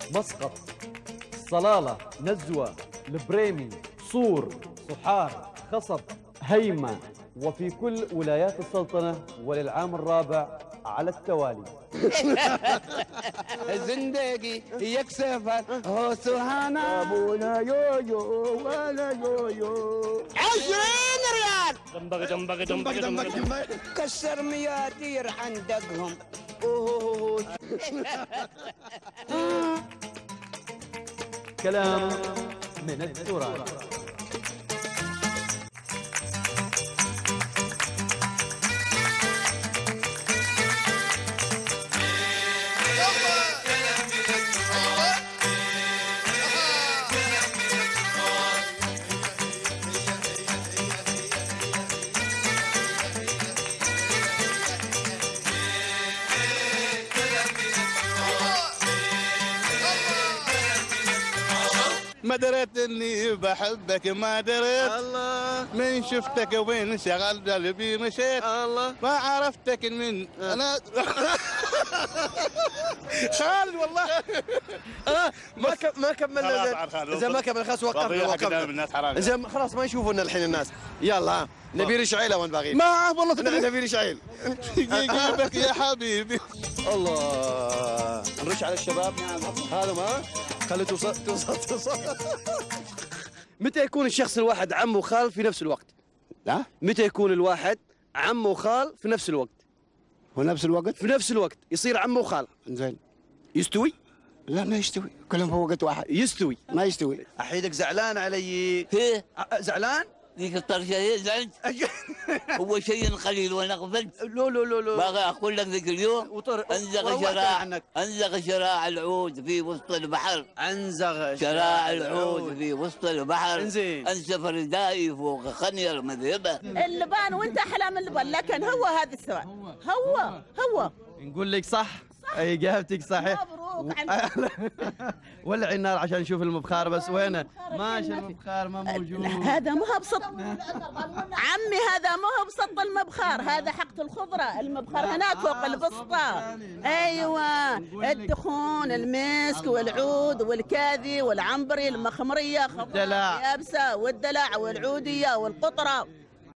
مسقط، صلالة، نزوة، البريمي، صور، صحار، خصب، هيمة، وفي كل ولايات السلطنة وللعام الرابع على التوالي. زندقي يكسف هو سهانا ابونا يويو ولا يويو 20 ريال دمبق كسر ميادير عندكم. كلام من التراث. ما دريت اني بحبك، ما دريت الله من شفتك وين شغل قلبي مشيت الله ما عرفتك من انا خالد والله ما كملنا. اذا ما كمل خلاص وقفنا. زين خلاص ما يشوفونا الحين الناس. يلا نبي رشعيله وين باغي؟ ما والله نبي رشعيل. يجيبك يا حبيبي. الله نرش على الشباب. هذا ما خلي توصل. متى يكون الشخص الواحد عم وخال في نفس الوقت؟ لا متى يكون الواحد عم وخال في نفس الوقت؟ ونفس الوقت في نفس الوقت يصير عم وخال. زين يستوي؟ لا ما يستوي، كلهم في وقت واحد. يستوي ما يستوي. احيدك زعلان علي. ايه زعلان؟ ذيك الطرشه زعلت. هو شيء قليل وانا غفلت. لا باغي اقول لك ذيك اليوم انزغ شراع العود في وسط البحر. انزغ شراع العود في وسط البحر. انزين انسف ردائي فوق خنير مذهبه. اللبان وانت احلى من اللبان، لكن هو هذا السؤال. هو نقول لك صح. اجابتك صحيح. مبروك. ولعي النار عشان نشوف المبخار. بس وينه؟ ماشي المبخار ما موجود. هذا مو بسط عمي، هذا مو بسط المبخار، هذا حقة الخضرة. المبخار هناك فوق البسطة. ايوه الدخون، المسك والعود والكاذي والعنبري، المخمرية، خضرة يابسة، والدلع والعودية والقطرة.